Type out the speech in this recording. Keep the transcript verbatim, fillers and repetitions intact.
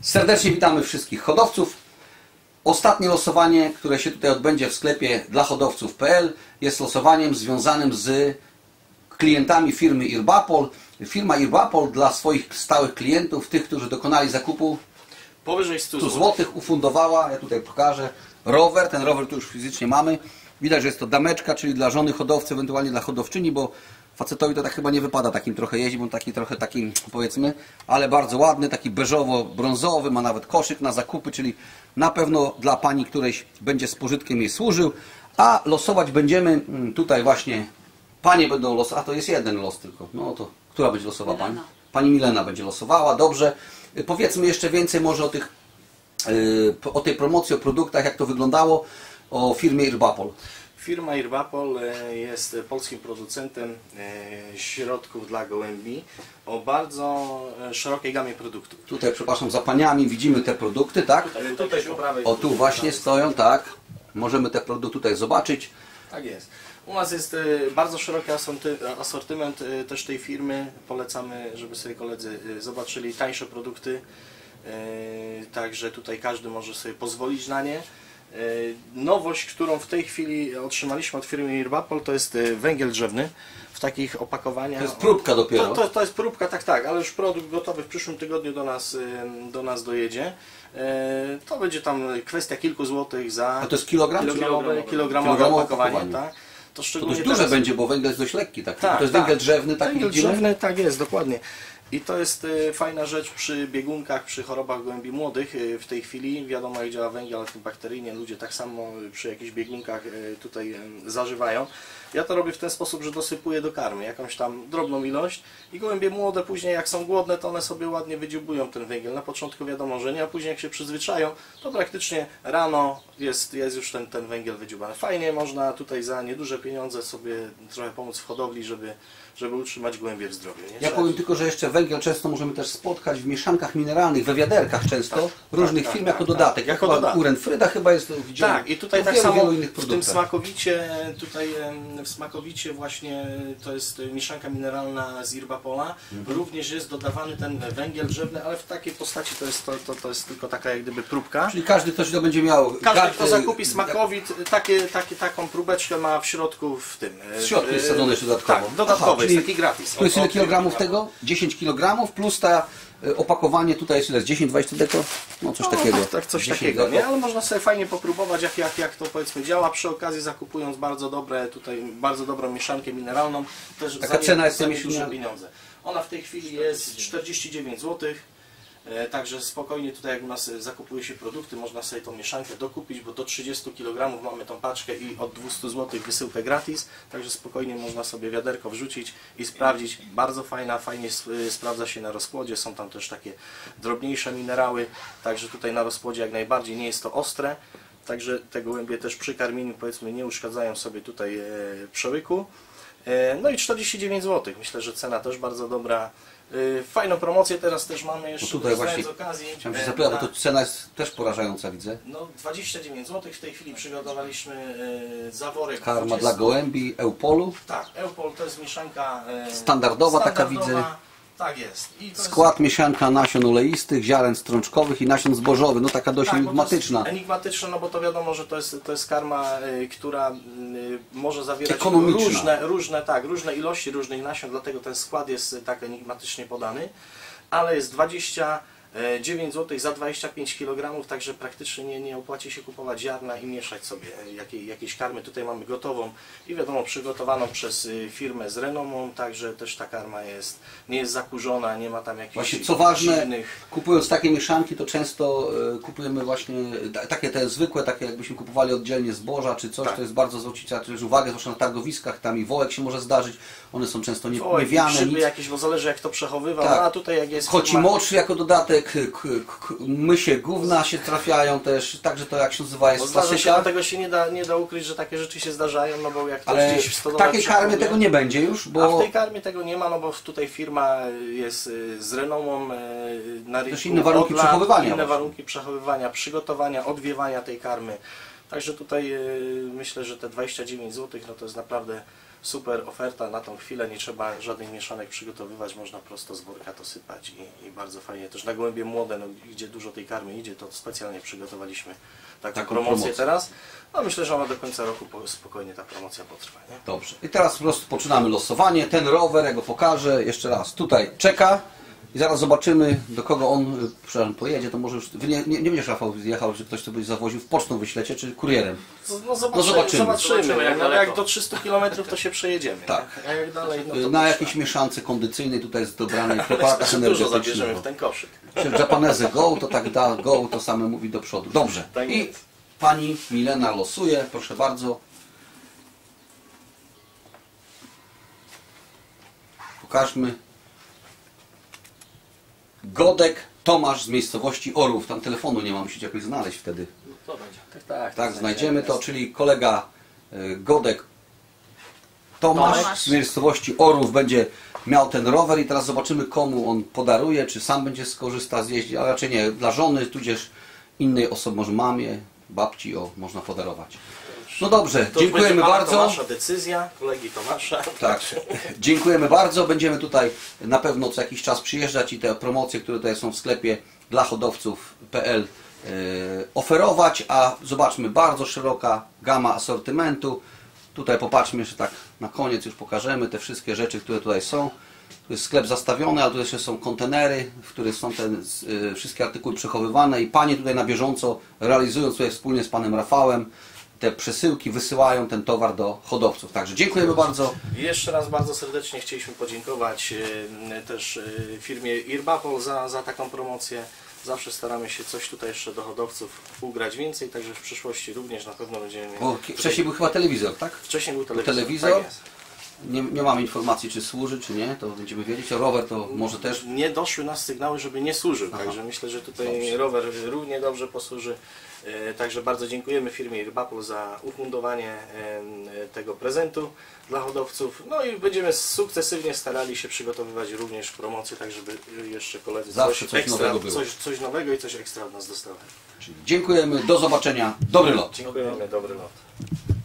Serdecznie witamy wszystkich hodowców. Ostatnie losowanie, które się tutaj odbędzie w sklepie dla hodowców kropka p l, jest losowaniem związanym z klientami firmy Irbapol. Firma Irbapol dla swoich stałych klientów, tych, którzy dokonali zakupu powyżej stu złotych, ufundowała, ja tutaj pokażę, rower. Ten rower tu już fizycznie mamy. Widać, że jest to dameczka, czyli dla żony hodowcy, ewentualnie dla hodowczyni, bo facetowi to tak chyba nie wypada takim trochę jeździć, bo taki trochę taki, powiedzmy, ale bardzo ładny, taki beżowo-brązowy, ma nawet koszyk na zakupy, czyli na pewno dla pani którejś będzie z pożytkiem jej służył. A losować będziemy tutaj właśnie, panie będą losować, a to jest jeden los tylko, no to która będzie losowała pani? Pani Milena będzie losowała, dobrze. Powiedzmy jeszcze więcej może o tych, o tej promocji, o produktach, jak to wyglądało, o firmie Irbapol. Firma Irbapol jest polskim producentem środków dla gołębi o bardzo szerokiej gamie produktów. Tutaj, przepraszam, za paniami widzimy te produkty, tak? Tutaj, tutaj po prawej. O, tu właśnie stoją, tak. Możemy te produkty tutaj zobaczyć. Tak jest. U nas jest bardzo szeroki asortyment też tej firmy. Polecamy, żeby sobie koledzy zobaczyli tańsze produkty. Także tutaj każdy może sobie pozwolić na nie. Nowość, którą w tej chwili otrzymaliśmy od firmy Irbapol, to jest węgiel drzewny w takich opakowaniach. To jest próbka dopiero. To, to, to jest próbka, tak, tak, ale już produkt gotowy w przyszłym tygodniu do nas, do nas dojedzie. To będzie tam kwestia kilku złotych za A to jest kilogram? kilogramowe, kilogramowe, kilogramowe opakowanie. opakowanie. Tak? To, to dość duże teraz będzie, bo węgiel jest dość lekki. Tak? Tak, to jest tak. węgiel drzewny, tak węgiel widzimy? drzewny, tak jest, dokładnie. I to jest fajna rzecz przy biegunkach, przy chorobach gołębi młodych. W tej chwili wiadomo, jak działa węgiel antybakteryjnie. Ludzie tak samo przy jakichś biegunkach tutaj zażywają. Ja to robię w ten sposób, że dosypuję do karmy jakąś tam drobną ilość i gołębie młode później, jak są głodne, to one sobie ładnie wydziubują ten węgiel. Na początku wiadomo, że nie, a później jak się przyzwyczają, to praktycznie rano jest, jest już ten, ten węgiel wydziubany. Fajnie można tutaj za nieduże pieniądze sobie trochę pomóc w hodowli, żeby, żeby utrzymać gołębie w zdrowiu. Nie? Ja powiem tylko, że jeszcze węgiel często możemy też spotkać w mieszankach mineralnych, we wiaderkach często, tak, różnych tak, firm tak, jako tak, dodatek. jako chyba dodatek. Urenfryda chyba jest, widziałem. Tak, i tutaj no, tak wielu, samo wielu innych w tym produktach. smakowicie, tutaj w smakowicie właśnie to jest mieszanka mineralna z Irbapola. Mhm. Również jest dodawany ten węgiel drzewny, ale w takiej postaci to jest, to, to, to jest tylko taka jak gdyby próbka. Czyli każdy, ktoś to będzie miał... Każdy, kto zakupi smakowit, takie, takie, taką próbeczkę ma w środku w tym. W środku jest sadzone jeszcze dodatkowo. Tak, dodatkowo. Aha, jest taki gratis. To jest ile kilogramów tego? dziesięć kilogramów plus ta opakowanie tutaj jest ile? dziesięć dwadzieścia deko? No coś no, takiego. Tak, tak coś takiego, deko. nie? Ale można sobie fajnie popróbować jak, jak, jak to powiedzmy działa, przy okazji zakupując bardzo dobre tutaj, bardzo dobrą mieszankę mineralną. Też Taka za cena jest za tej duże mieszanki? pieniądze. Ona w tej chwili jest czterdzieści dziewięć złotych. Także spokojnie tutaj jak u nas zakupuje się produkty, można sobie tą mieszankę dokupić, bo do trzydziestu kilogramów mamy tą paczkę i od dwustu złotych wysyłkę gratis, także spokojnie można sobie wiaderko wrzucić i sprawdzić. Bardzo fajna, fajnie sprawdza się na rozkładzie, są tam też takie drobniejsze minerały, także tutaj na rozkładzie jak najbardziej nie jest to ostre, także te gołębie też przy karmieniu powiedzmy nie uszkadzają sobie tutaj przełyku. No i czterdzieści dziewięć złotych, myślę, że cena też bardzo dobra. Fajną promocję teraz też mamy jeszcze tutaj właśnie z okazji. Chciałem się zapytać, bo to cena jest też porażająca, widzę. No dwadzieścia dziewięć złotych, w tej chwili przygotowaliśmy zaworek. Karma dwudziestu dla gołębi, Eupolu. Tak, Eupol to jest mieszanka standardowa, taka widzę. Tak jest. I to Skład jest... mieszanka nasion oleistych, ziaren strączkowych i nasion zbożowych. No taka dość tak, enigmatyczna. Enigmatyczna, no bo to wiadomo, że to jest, to jest karma, y, która y, może zawierać ekonomiczna. różne, różne, tak, różne ilości różnych nasion, dlatego ten skład jest tak enigmatycznie podany. Ale jest dwadzieścia dziewięć złotych za dwadzieścia pięć kilogramów, także praktycznie nie, nie opłaci się kupować ziarna i mieszać sobie jakiej, jakieś karmy. Tutaj mamy gotową i wiadomo przygotowaną przez firmę z renomą, także też ta karma jest, nie jest zakurzona, nie ma tam jakichś właśnie co ważne, innych... kupując takie mieszanki, to często y, kupujemy właśnie takie te zwykłe, takie jakbyśmy kupowali oddzielnie zboża czy coś, tak. To jest bardzo zwrócić też uwagę, zwłaszcza na targowiskach, tam i wołek się może zdarzyć, one są często nie, wołek, niewiane. Grzyby nic. jakieś, bo zależy jak to przechowywa, tak. No, a tutaj jak jest... Koci firma... mocz jako dodatek, k, k, mysie gówna się trafiają też, także to jak się nazywa jest klasyka. Się, tego się nie da, nie da ukryć, że takie rzeczy się zdarzają, no bo jak to ale gdzieś w stodole takiej karmy tego nie będzie już, bo... A w tej karmie tego nie ma, no bo tutaj firma jest z renomą na rynku. Też inne warunki lat, przechowywania. Inne właśnie. warunki przechowywania, przygotowania, odwiewania tej karmy. Także tutaj myślę, że te dwadzieścia dziewięć złotych no to jest naprawdę super oferta na tą chwilę, nie trzeba żadnych mieszanek przygotowywać, można prosto z worka to sypać i, i bardzo fajnie. Też na gołębie młode, no, gdzie dużo tej karmy idzie, to specjalnie przygotowaliśmy taką, Taką promocję, promocję teraz. No myślę, że ona do końca roku spokojnie ta promocja potrwa. Nie? Dobrze. I teraz po prostu poczynamy losowanie. Ten rower, ja go pokażę jeszcze raz. Tutaj czeka i zaraz zobaczymy, do kogo on przepraszam, pojedzie. To może już... Wy nie, nie, nie będziesz, Rafał, jechał, że ktoś to będzie zawoził w pocztą wyślecie, czy kurierem? No zobaczymy, No zobaczymy. zobaczymy. Zobaczymy, jak no, daleko. jak do trzystu kilometrów to się przejedziemy. Tak. Nie? A jak dalej, no to Na to jakiejś mieszance kondycyjnej tutaj z dobranej preparatach dużo energetycznych. zabierzemy w ten koszyk. Czyli Japanese Go, to tak da, Go to same mówi do przodu. Dobrze. Tak I jest. pani Milena losuje, proszę bardzo. Pokażmy. Godek Tomasz z miejscowości Orłów. Tam telefonu nie ma, musicie jakoś znaleźć wtedy. To będzie. Tak, tak. Tak, znajdziemy to, czyli kolega y, Godek Tomasz, Tomasz. z miejscowości Orłów będzie miał ten rower i teraz zobaczymy, komu on podaruje, czy sam będzie skorzysta z jeździ, ale raczej nie, dla żony, tudzież innej osoby, może mamie, babci, o, można podarować. No dobrze, To dziękujemy będzie pana bardzo. Tomasza decyzja, kolegi Tomasza. Tak, dziękujemy bardzo. Będziemy tutaj na pewno co jakiś czas przyjeżdżać i te promocje, które tutaj są w sklepie dla hodowców kropka p l e, oferować, a zobaczmy, bardzo szeroka gama asortymentu. Tutaj popatrzmy, że tak na koniec już pokażemy te wszystkie rzeczy, które tutaj są. Tu jest sklep zastawiony, ale tu jeszcze są kontenery, w których są te y, wszystkie artykuły przechowywane i panie tutaj na bieżąco realizują tutaj wspólnie z panem Rafałem te przesyłki, wysyłają ten towar do hodowców. Także dziękujemy bardzo. I jeszcze raz bardzo serdecznie chcieliśmy podziękować e, też e, firmie Irbapol za, za taką promocję. Zawsze staramy się coś tutaj jeszcze do hodowców ugrać więcej, także w przyszłości również na pewno będziemy mieli. Bo wcześniej był chyba telewizor, tak? Wcześniej był telewizor. telewizor. Tak jest. Nie, nie mamy informacji, czy służy, czy nie, to będziemy wiedzieć. A rower to może też... Nie doszły nas sygnały, żeby nie służył, Aha. także myślę, że tutaj Dobrze. rower równie dobrze posłuży. E, Także bardzo dziękujemy firmie Irbapol za ufundowanie e, tego prezentu dla hodowców. No i będziemy sukcesywnie starali się przygotowywać również promocje, tak żeby jeszcze koledzy Zawsze coś, coś ekstra, nowego było. coś, coś nowego i coś ekstra od nas dostawali. Dziękujemy, do zobaczenia, dobry lot. Dziękujemy, dobry lot.